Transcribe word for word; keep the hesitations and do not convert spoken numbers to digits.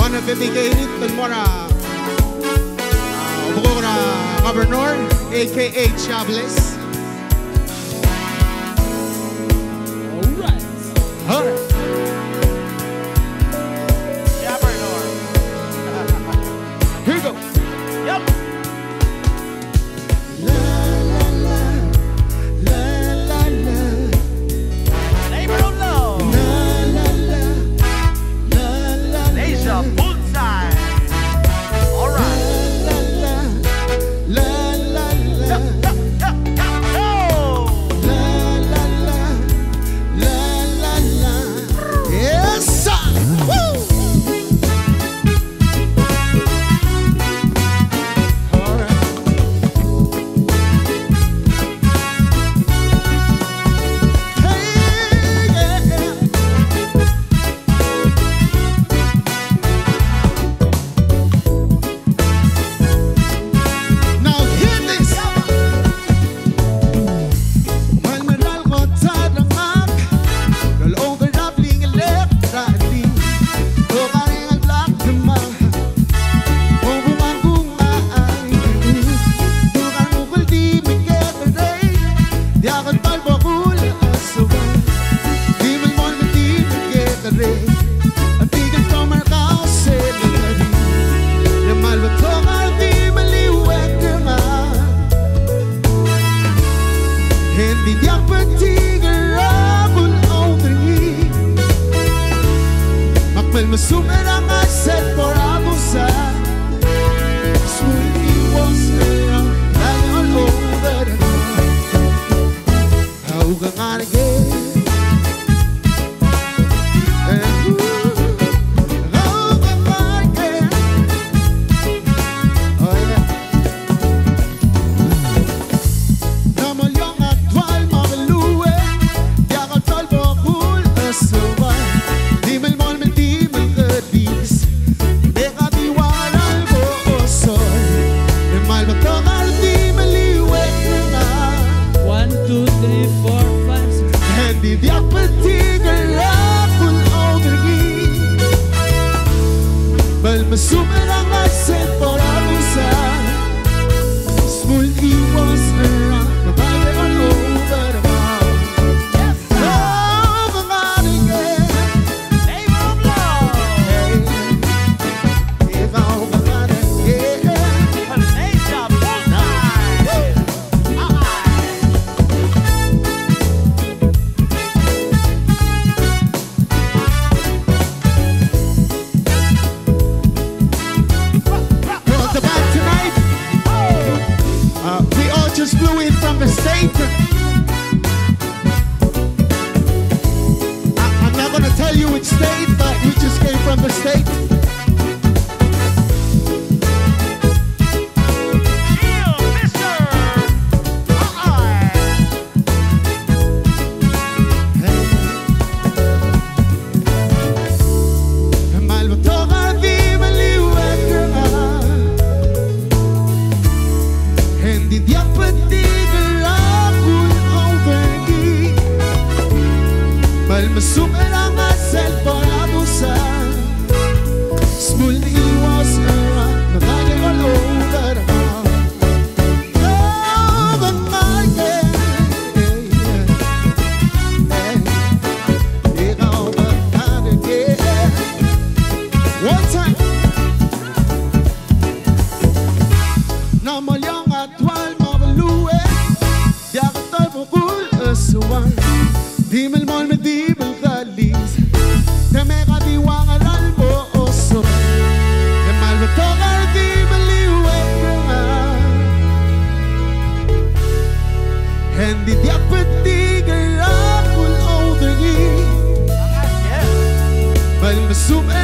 Mana bibigay nito mora Bukura Governor A K A Chables. Alright. Alright. Governor. Here we go. Yup. La la la la la la. Labor of love. La la la la la. Deja Bullseye. Alright. La la la la la. Yup, yup, yup, yup, yo. La la la la la la. Yes sir. Woo. All right. Hey yeah. Now hear this. Malmeral ko tarangat Lol overlapping electrically Tukaring ang black naman Kung bumangkong maaay Tukang ukol di magkakaray Di ako talbo kul asawan Di man mo naman di magkakaray Ang tigil ko markaw sa lari Yamal ba to nga di maliwag naman Hindi di ako patigirabol overhi Makmal masumer ang asset for abusa Smooth iwas na lang all over How ka nga nagay How ka nga nagay Oh yeah Namalyong atwal mabaluwe Di ako talbo kul asawan Di malmol man di malkadis Di ka diwalan mo osoy Di malbatokal di maliwek na nga One, two, three, four, five, six. Hindi di ako patigirabol overgi Bal masumer ang aset for abusa Smooth iwas na lang Babae all over the mouth Oh, mga ringin Labor of love. Ikaw mga ringin Deja Bullseye. Alright. Well, the band tonight uh, we all just flew in from the state I, I'm not gonna tell you which state but we just came from the state Chill, mister. Alright. Mahal mo to ka di maliwag ka nga Hindi di ako patigirabol overgi Mahal mo sumer ang asal for abusa Smooth iwas na lang Babae all over the mouth Oh, babae Ikaw babae One time Namalyang atwal mabaluwe Di ako talbo kul asawan Di malmol me di malkalis Deme ka diwang aral mo oso Yamal mo to ka di maliwag ka nga Hindi di ako patigirabol overgi Yes. Bal masum